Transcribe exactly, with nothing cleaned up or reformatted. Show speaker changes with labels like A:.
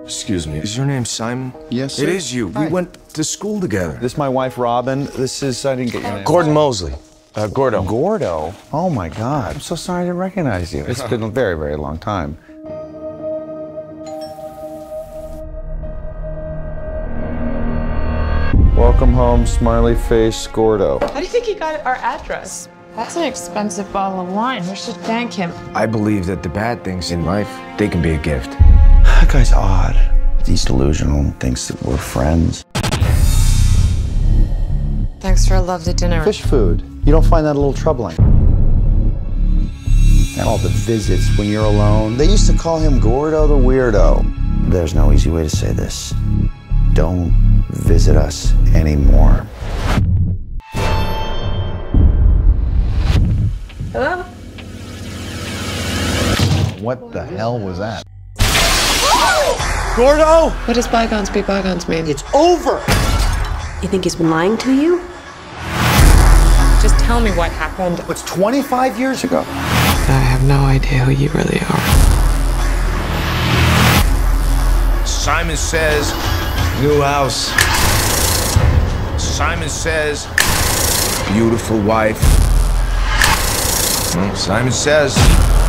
A: Excuse me, is your name Simon?
B: Yes, sir.
A: It is you.
B: Hi.
A: We went to school together.
B: This is my wife, Robin. This is, I didn't get your name.
A: Gordon Mosley. Uh, Gordo.
B: Gordo? Oh my God. I'm so sorry I didn't recognize you. It's been a very, very long time. Welcome home, smiley face, Gordo.
C: How do you think he got our address? That's an expensive bottle of wine. We should thank him.
A: I believe that the bad things in life, they can be a gift.
B: That guy's odd. He's delusional, thinks that we're friends.
C: Thanks for a lovely dinner.
B: Fish food. You don't find that a little troubling? And all the visits when you're alone. They used to call him Gordo the Weirdo. There's no easy way to say this. Don't visit us anymore.
C: Hello?
B: What the hell was that?
D: Gordo!
C: What does bygones be bygones mean?
D: It's over!
E: You think he's been lying to you?
C: Just tell me what happened.
B: It's twenty-five years ago.
C: I have no idea who you really are.
A: Simon says, new house. Simon says, beautiful wife. Well, Simon says,